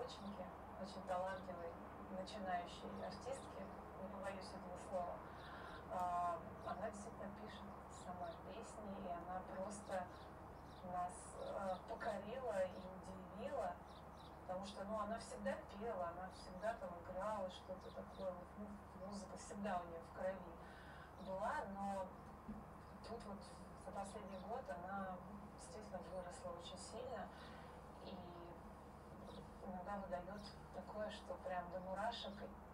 доченьки, очень талантливой, начинающей артистки, не побоюсь этого слова. Она действительно пишет сама песни, и она просто нас покорила и удивила, потому что, ну, она всегда пела, она всегда там играла что-то такое, вот, ну, музыка всегда у нее в крови была, но тут вот за последний год она действительно выросла очень сильно и иногда выдает такое, что прям до мурашек.